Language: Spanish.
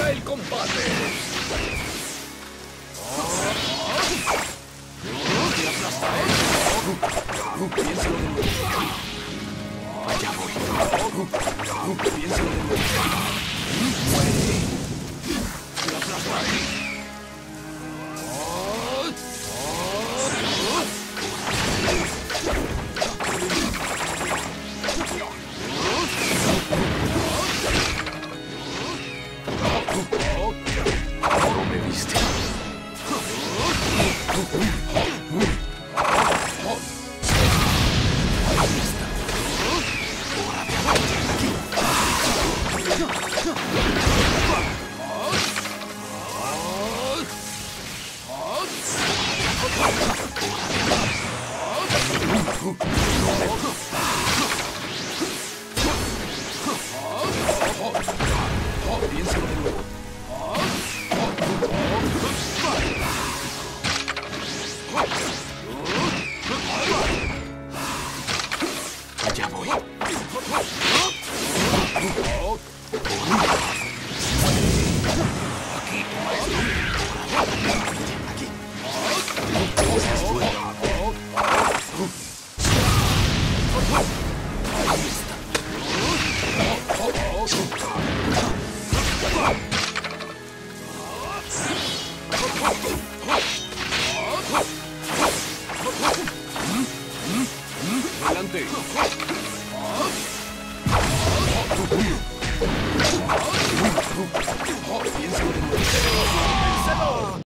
¡Comienza el combate! ¡Te aplastaré! Piénsalo de nuevo. Allá voy. Piénsalo de nuevo. Muere. ¡Te aplastaré! ¿Cómo me viste? Ahí está. Hora de avanzar aquí. Piénsalo de nuevo. Allá voy. Aquí, maestro. Aquí. Ese es bueno. Ahí está. Adelante. Piensa en el